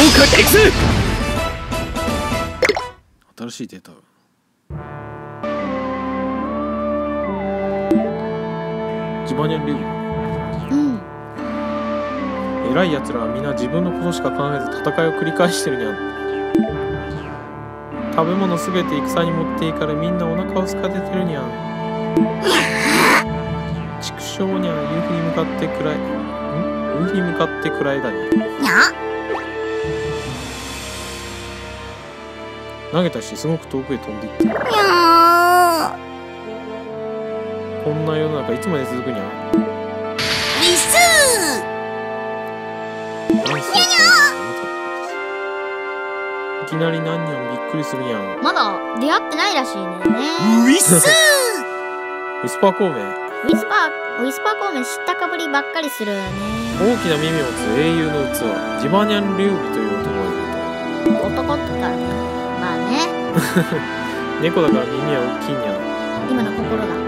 化テクス。 新しいデータ。ジバニャン流。偉い奴らはみんな自分のことしか考えず戦いを繰り返してるにゃん。食べ物すべて戦に持っていかれ、みんなお腹を空かせてるにゃん。畜生にゃん。夕日に向かって暗い。夕日に向かって暗いだに。投げたしすごく遠くへ飛んでいった。こんな世の中いつまで続くにゃ。いきなり何にもびっくりするやん。 まだ出会ってないらしいね。 ウィスウィスパー孔明。 ウィスパー孔明知ったかぶりばっかりするね。 大きな耳を持つ英雄の器、ジバニャン・劉備という男がいると。 男って言ったらね。まあね。 猫だから耳は大きいにゃん。 今の心が。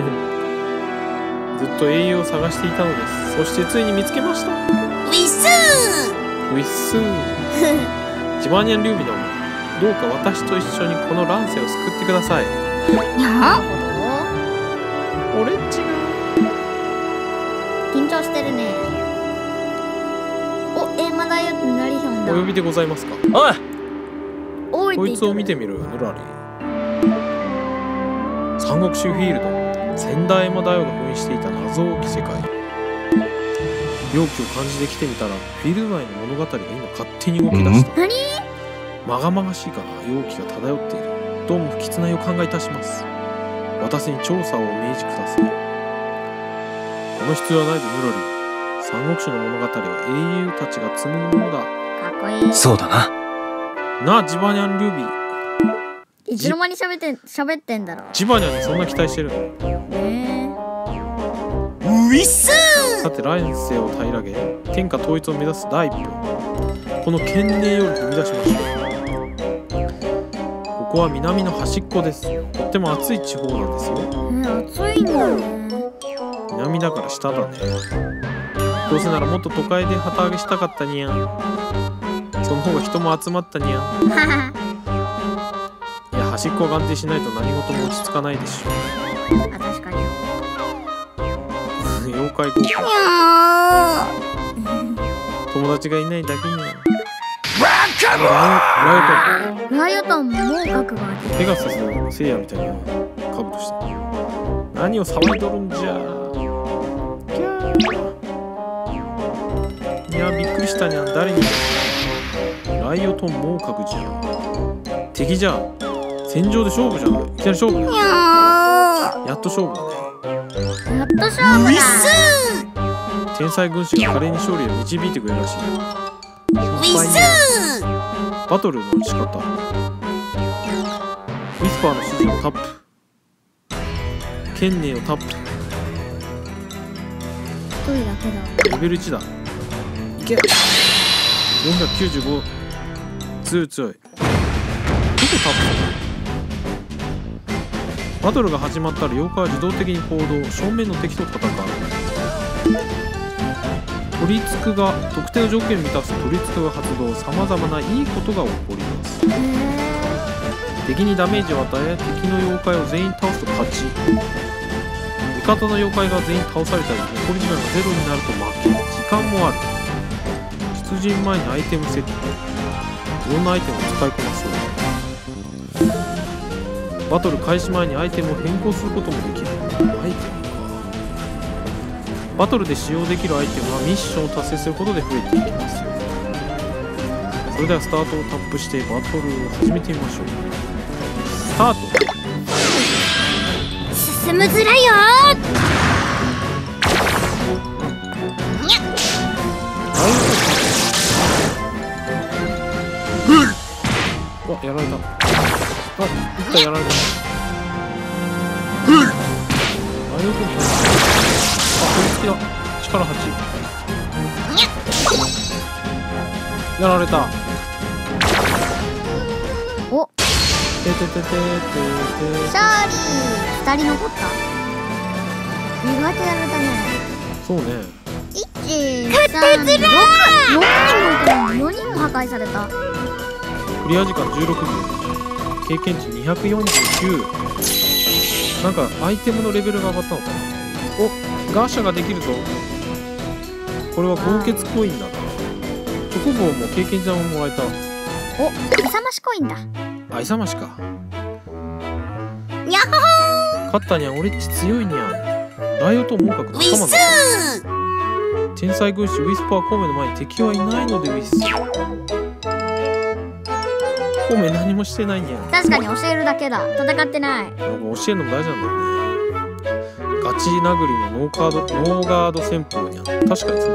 ずっと英雄を探していたのです。そしてついに見つけました。 ウィスウィスジバニャン・劉備殿、どうか私と一緒にこの乱世を救ってください。 なるほど。 俺っちが緊張してるね。まだよってなりひょんだ。 お呼びでございますか。 おい、 こいつを見てみろよ、ぬらり。三国志フィールド、千代山大王が封印していた謎多き世界。容器を感じてきてみたら、フィールド内の物語が今勝手に動き出した。 何？ まがまがしいかな。容器が漂っている。どうも不吉な予感がいたします。私に調査をお命じください。この必要はないぞ、ぬらり。三国志の物語は英雄たちが紡ぐものだ。 かっこいい。 そうだな。 なあ、ジバニャン・劉備。 いつの間に喋ってんだろう。 ジバニャンにそんな期待してるの？ ウィスさて乱世を平らげ天下統一を目指す第一歩、この懸命より踏み出しましょう。ここは南の端っこです。とっても暑い地方なんですよ。 暑いんだね。 南だから下だね。どうせならもっと都会で旗揚げしたかったにゃん。その方が人も集まったにゃん。いや、端っこが安定しないと何事も落ち着かないでしょ。 あ、確かに。 妖怪豪華。友達がいないだけにゃん。 ライオトンも覚がある。 ペガサスの聖夜みたいなカブトしてる。何を騒いどるんじゃ。いや、びっくりしたにゃん。誰に？ライオトン猛角じゃん。敵じゃん。戦場で勝負じゃん。いきなり勝負だ。やっと勝負だね。 やっと勝負だ。 天才軍師が華麗に勝利を導いてくれるらしい。バトルの仕方。ウィスパーの指示をタップ。剣念をタップ。 一人だけだ。 レベル1だ。いけ。495。強い強い。どこタップ？バトルが始まったら妖怪は自動的に行動。正面の敵と戦う。取り付くが特定の条件を満たす取り付くが発動。さまざまないいことが起こります。敵にダメージを与え、敵の妖怪を全員倒すと勝ち。味方の妖怪が全員倒されたり、残り時間がゼロになると負け。時間もある。出陣前にアイテムセット。いろんなアイテムを使いこなそう。バトル開始前にアイテムを変更することもできる。アイテムか。バトルで使用できるアイテムはミッションを達成することで増えていきますよ。それではスタートをタップしてバトルを始めてみましょう。スタート。 進むずらよー。やられた。一回やられた。取り付きだ。力8。やられた。 お、 てててててて。 勝利。2人残った。意外とやられたね。 そうね。 1、3、6人もいたの。4人も測っ解された。 クリア時間16秒、経験値249。なんかアイテムのレベルが上がったのかな。お、ガーシャができるぞ。これは豪傑コインだな。チョコボーも経験値ももらえた。 お、勇ましコインだ。 あ、勇ましか。 にゃっほ勝ったにゃん、俺っち強いにゃん。ライオット猛角のウィ仲間だ。 ス天才軍師ウィスパー孔明の前に敵はいないのでウィス。孔明何もしてないにゃん。 確かに教えるだけだ。戦ってない。 なんか教えるのも大事なんだよね。ガチ殴りのノーガード戦法にゃん。確かにそうだね。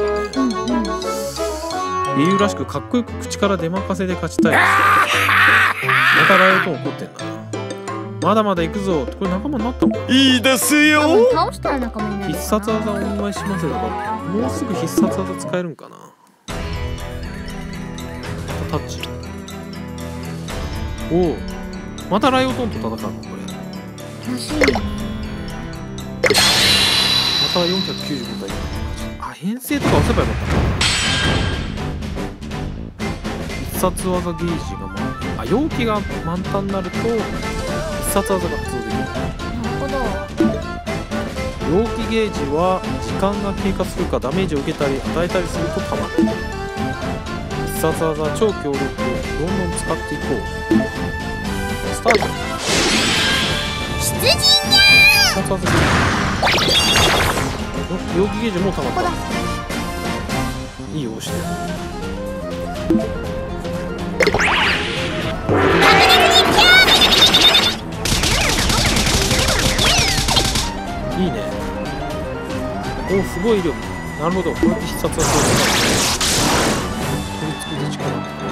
英雄らしくかっこよく口から出任せで勝ちたい。またライオットも怒ってんだな。まだまだ行くぞ。これ仲間になったのかな。 いいですよ。 多分倒したら仲間になるのかな。 必殺技お願いしますだからもうすぐ必殺技使えるんかな。タッチ。おお、またライオットンと戦うのこれ。 らしいね。 また495体。あ、編成とか押せばよかったな。必殺技ゲージがあ、容器が満タンになると必殺技が発動できる。 なるほど。 容器ゲージは時間が経過するかダメージを受けたり与えたりするとたまる。必殺技超強力、どんどん使っていこう。スタート。 出陣にゃ必殺技ゲージ。お、容器ゲージもうたまっここだ。 た。いいよ、押して。いいね。お、すごい威力。なるほど、こうやって必殺技を使う。取り付けで力。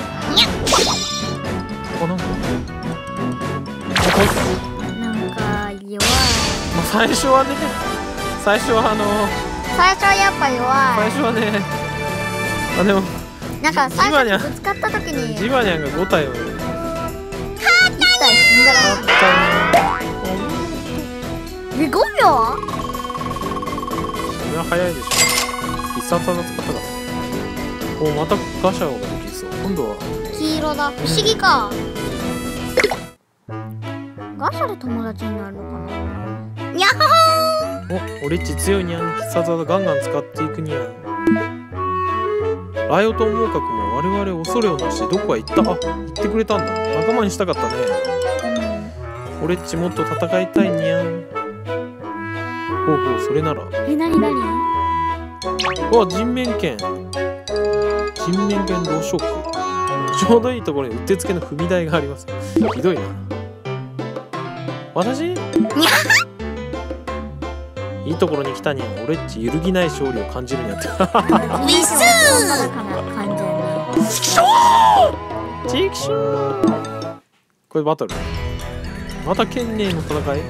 あ、なんか。あ、こいつ。 なんか弱い。 まあ、最初はね。最初は最初はやっぱ弱最初はね。あ、でも。 い。なんか最ジバニャン初にぶつかった時にジバニャンが5体を。 1体死んだら。5秒？ それは早いでしょ。必殺技使ったから。お、またガシャができそう。今度は。 黄色だ。不思議か。ガシャで友達になるのかな。にゃっほお、俺っち強いにゃん。必殺技ガンガン使っていくにゃん。ライオット猛角も我々恐れをなしてどこへ行った。あ、行ってくれたんだ。仲間にしたかったね。俺っちもっと戦いたいにゃん。ほうほう、それなら。 え、なになに？ うわ、人面剣。人面剣ローショック。ちょうどいいところにうってつけの踏み台があります。ひどいな。私いいところに来たにゃん。俺っち揺るぎない勝利を感じるにゃって。 ウィスー完全に。 チクシュー。これバトル。また剣ネの戦い。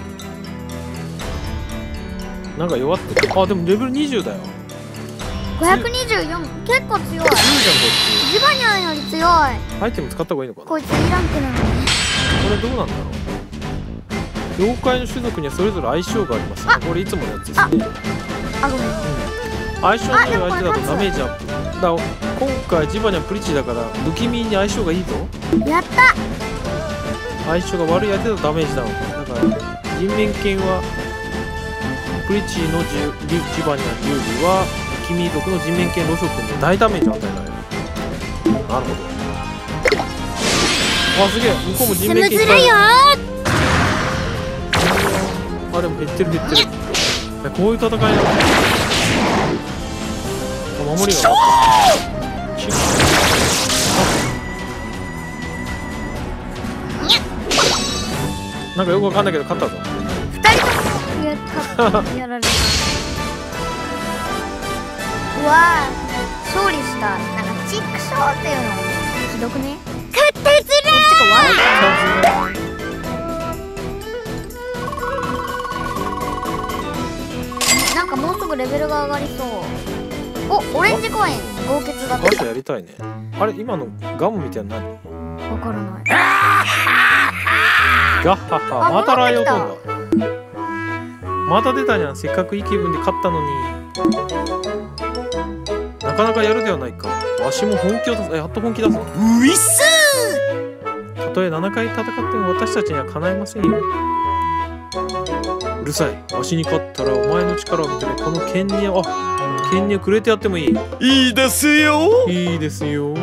なんか弱ってる。あ、でもレベル20だよ。 524。結構強い。 いいじゃんこジバニャンより強い。 いつ。アイテム使った方がいいのかな。 こいつ E ランクなのに。 これどうなんだろう。妖怪の種族にはそれぞれ相性がありますね。これいつものやつですね。 あ、ごめん。 相性の良い相手だとダメージアップ。だから今回ジバニャンプリチだから不気味に相性がいいぞ。 やった。 相性が悪い相手だとダメージダウン。だから人面剣はプリチのジバニャン有利は不気味族の人面剣ロショ君で大ダメージを与えられる。なるほど。あ、すげえ。向こうも人面剣いっぱい。あ、でも減ってる減ってる。こういう戦いなの。守りがなんかよくわかんないけど勝ったぞ。 2人ともやられた。うわー、勝利した。なんかチックショーっていうのひどくね。勝ったずらー。こっちが悪い。なんかもうすぐレベルが上がりそう。お、オレンジコイン。豪傑だった。 ガシャやりたいね。あれ今のガムみたいなの何？ わからない。 ガッハッハ。またライオン飛んだ。また出たじゃん。せっかくいい気分で勝ったのに。なかなかやるではないか。 わしも本気を出す。やっと本気出す。 ウィスたとえ7回戦っても私たちにはかないませんよ。うるさい。わしに勝ったらお前の力を認めこの権利を権利をくれてやってもいい。 いいですよ。 いいですよ。ウ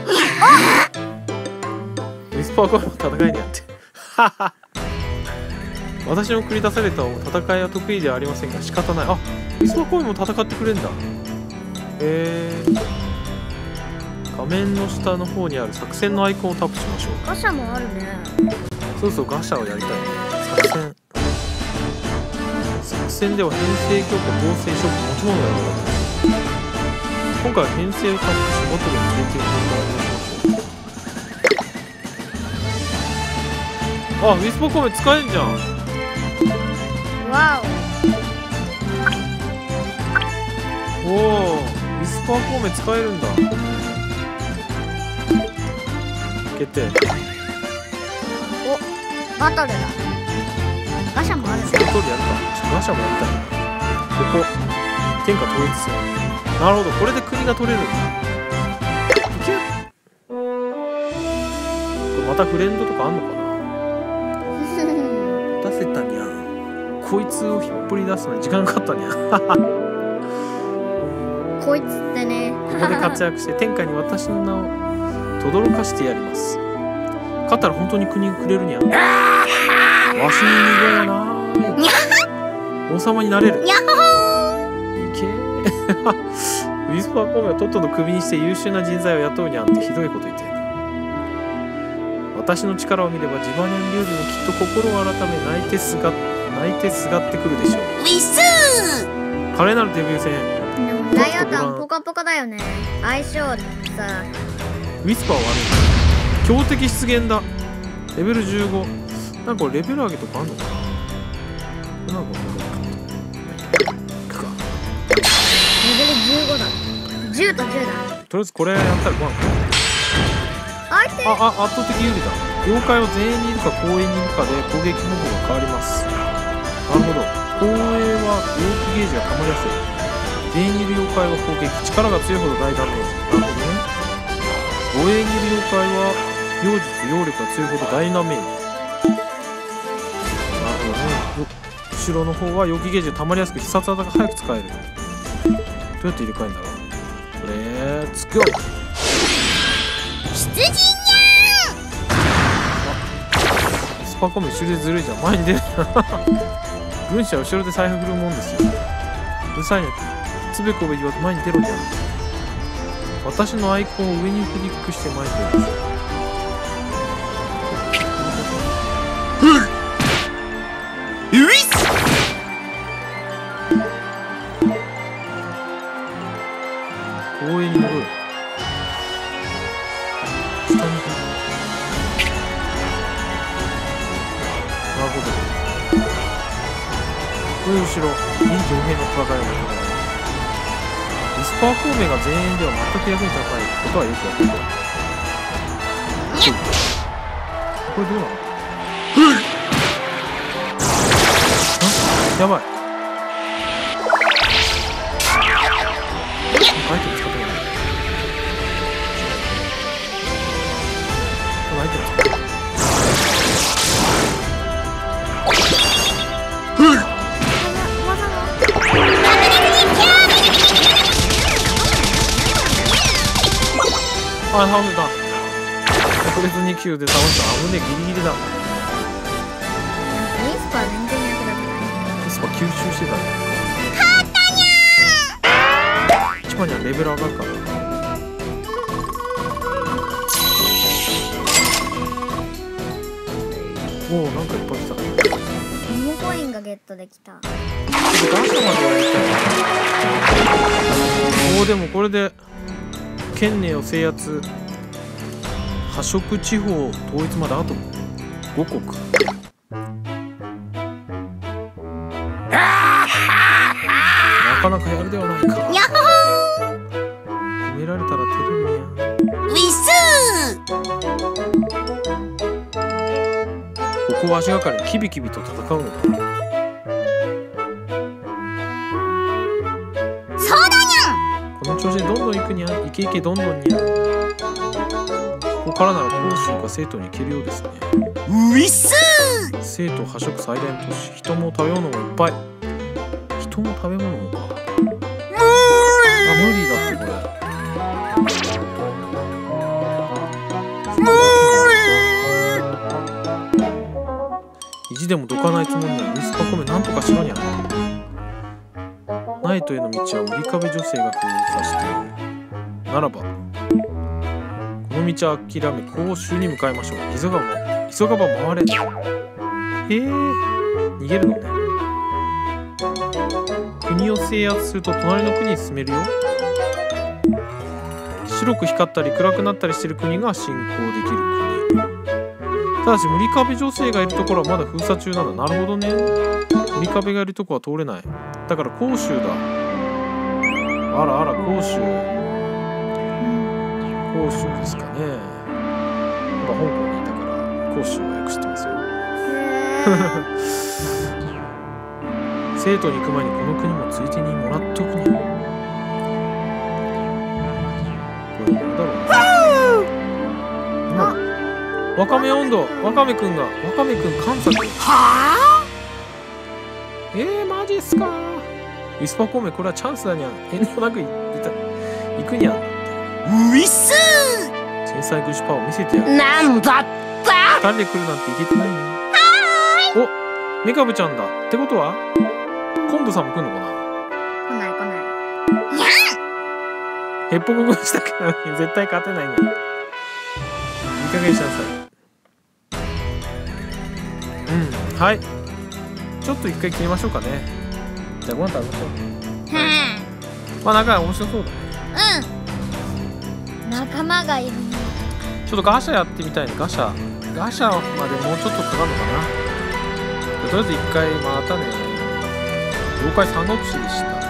ィスパーコールの戦いにあって私の繰り出された戦いは得意ではありませんが仕方ない。あ、ウィスパーコールも戦ってくれんだ。画面の下の方にある作戦のアイコンをタップしましょう。 ガシャもあるね。 そうそう、ガシャをやりたいね。作戦では編成強化、合成、処分、持ち物がやるわけです。今回は編成をタップし、バトルに連携をしましょう。あ、ウィスパーコメ使えんじゃん。 わおお、ウィスパーコメ使えるんだ。決定。 お、バトルだ。ガシャもあるね。 その通りやるか。ガシャもやりたいな。ここ天下統一戦。なるほど、これで国が取れるんだ。いけ。これまたフレンドとかあんのかな。出せたにゃん。こいつを引っ張り出すのに時間かかったにゃん。 こいつってね。 ここで活躍して天下に私の名を轟かしてやります。勝ったら本当に国くれるにゃん。わしに逃げなーい。王様になれる。いけー。ウィスパーコメをとっととクビにして優秀な人材を雇うにゃんってひどいこと言ってるな。私の力を見ればジバニャン流儀もきっと心を改め泣いてすがってくるでしょう。 ウィス華麗なるデビュー戦。 でもダイヤタンポカポカだよね。相性さ。 ウィスパーは悪い。強敵出現だ。レベル15。なんかこれレベル上げとかあんのかな。なんか行くか。 レベル15だ。10と10だ。 とりあえずこれやったらご飯。 相手。 圧倒的有利だ。妖怪は全員にいるか公園にいるかで攻撃方法が変わります。なるほど。公園は陽気ゲージが溜まりやすい。全員にいる妖怪は攻撃、力が強いほど大ダメージ。なるほどね。護衛にいる妖怪は妖術、妖力が強いほど大ダメージ。なるほどね。後ろの方は陽気ゲージが溜まりやすく必殺技が早く使える。どうやって入れ替えるんだろう。レッツゴー。 羊にスパコメ後ろでずるいじゃん。前に出る軍師は後ろで財布振るもんですよ。うるさいね。つべこべ言わず前に出ろじゃん。私のアイコンを上にクリックして前に出る。 ウィス公園に戻る。下に行く。なるほど。これ後ろ、臨機応変の戦いを求められる。ウィスパー孔明が全員では全く役に立たないことはよくわかる。これどうなの？やばい。アイテム使ってない。このアイテム使ってない。あ、倒せた。特別2級で倒した。危ねえ、ギリギリだ。 ウィスパー全然役立たない。 ウィスパー吸収してたね。一番にはレベル上がるから。おお、なんかいっぱい来た。 モモコインがゲットできた。 ちょっとガシャまでやりたい。おお、でもこれで県内を制圧。破色地方統一まであと5国。なかなかやるではないか。 やっほ褒められたら照れるにゃ。 ーウィスここは足がかりにキビキビと戦うのか。 そうだにゃんこの調子でどんどん行くくにゃ。イケイケどんどんにゃ。ここからなら甲州が生徒に行けるようですね。 ウィス。 生徒破食最大の都市。人も食べ物もいっぱい。人も食べ物もか。無理だってこれ。意地でもどかないつもりにはウィスパコメなんとかしろにゃ。ナイトへの道は無理壁女性が工夫さしている。ならばこの道は諦め甲州に向かいましょう。急がば回れ。逃げるのね。国を制圧すると隣の国に進めるよ。白く光ったり暗くなったりしてる国が侵攻できる国。ただし無理壁女性がいるところはまだ封鎖中なんだ。なるほどね。無理壁がいるところは通れない。だから甲州だ。あらあら甲州。甲州ですかね。香港にいたから甲州はよく知ってますよ。生徒に行く前にこの国もついでにもらっとくにゃ。これなんだろうな。わかめ温度。わかめくん観察。 はマジっすか。ウィスパコメこれはチャンスだにゃん。遠慮なく行くにゃん。 ウィス。 天才グシパを見せてやる。 なんだった二人で来るなんていけてないね。お、メカブちゃんだ。ってことは昆布さんも来んのかな。 来ない。 ヘッポコくんしたから絶対勝てないね。いい加減にしなさい。はい。ちょっと一回切りましょうかね。じゃあご飯食べましょう。まあ仲面白そうだね。 仲間がいるね。 ちょっとガシャやってみたいね。ガシャまでもうちょっとかかるのかな。とりあえず一回またね。妖怪三国志でした。